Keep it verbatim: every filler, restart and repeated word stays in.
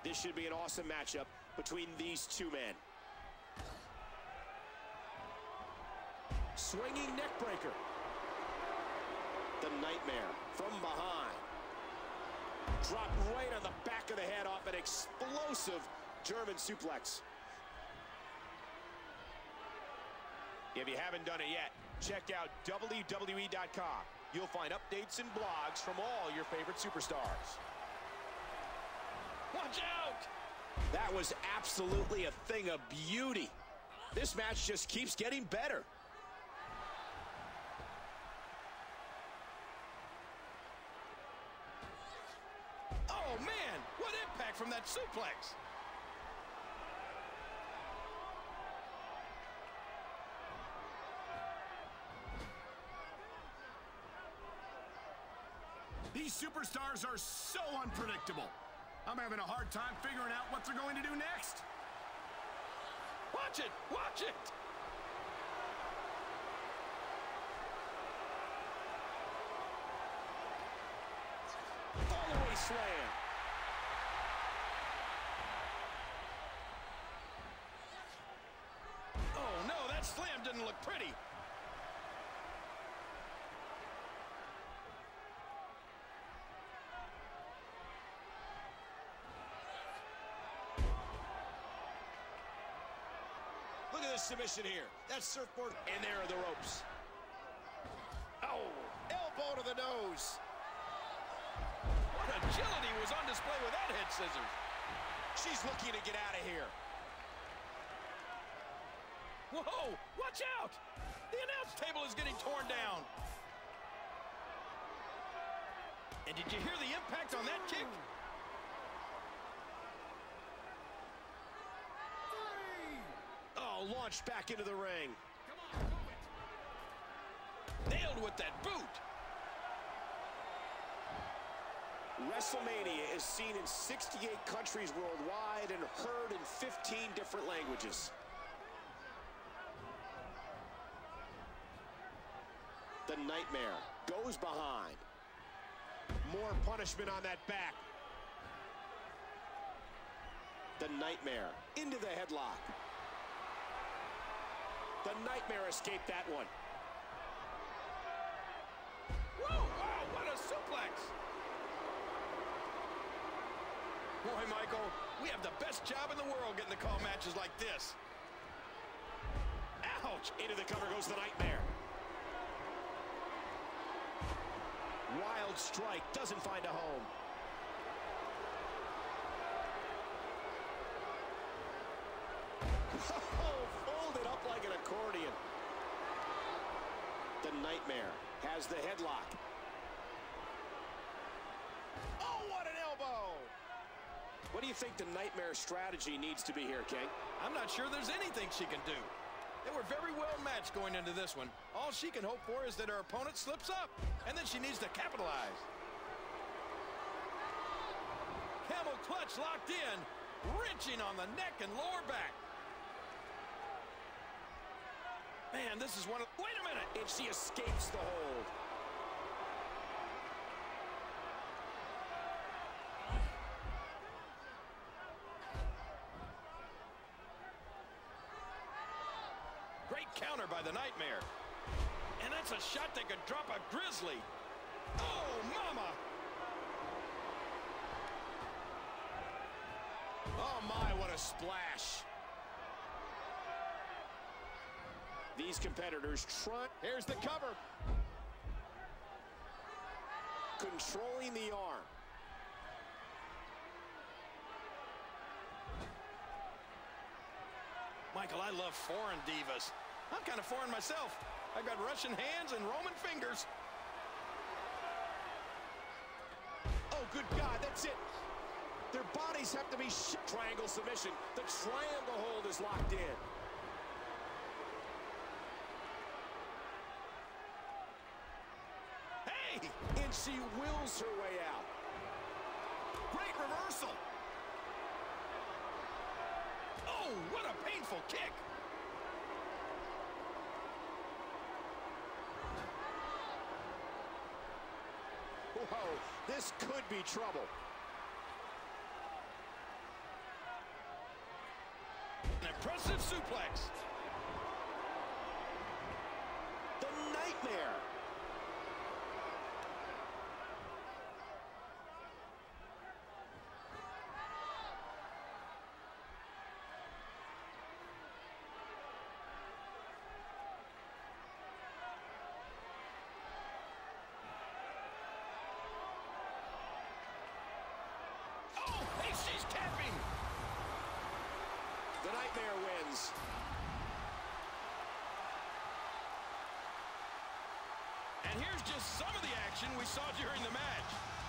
This should be an awesome matchup between these two men. Swinging neck breaker. The Nightmare from behind. Dropped right on the back of the head off an explosive German suplex. If you haven't done it yet, check out W W E dot com. You'll find updates and blogs from all your favorite superstars. Watch out! That was absolutely a thing of beauty. This match just keeps getting better. Oh, man! What impact from that suplex! These superstars are so unpredictable. I'm having a hard time figuring out what they're going to do next. Watch it! Watch it! All-the-way slam. Oh, no, that slam didn't look pretty. Look at this submission here. That surfboard, and there are the ropes. Oh, elbow to the nose. What agility was on display with that head scissors. She's looking to get out of here. Whoa, watch out! The announce table is getting torn down. And did you hear the impact on that kick? Oh, launched back into the ring. Come on, move it. Nailed with that boot. WrestleMania is seen in sixty-eight countries worldwide and heard in fifteen different languages. The Nightmare goes behind. More punishment on that back. The Nightmare into the headlock. The Nightmare escaped that one. Whoa, wow, what a suplex. Boy, Michael, we have the best job in the world getting to call matches like this. Ouch! Into the cover goes the Nightmare. Wild strike, doesn't find a home. Oh, folded up like an accordion. The Nightmare has the headlock. Oh, what an elbow! What do you think the Nightmare strategy needs to be here, King? I'm not sure there's anything she can do. They were very well matched going into this one. All she can hope for is that her opponent slips up, and then she needs to capitalize. Camel clutch locked in, wrenching on the neck and lower back. Man, this is one of... Wait a minute! And she escapes the hold. Great counter by the Nightmare. And that's a shot that could drop a grizzly. Oh, mama! Oh, my, what a splash. These competitors try. Here's the cover. Controlling the arm. Michael, I love foreign divas. I'm kind of foreign myself. I've got Russian hands and Roman fingers. Oh, good God, that's it. Their bodies have to be sh triangle submission. The triangle hold is locked in. Hey! And she wills her way out. Great reversal. Oh, what a painful kick. Whoa, this could be trouble. impressive suplex. The Nightmare. She's tapping. The Nightmare wins. And here's just some of the action we saw during the match.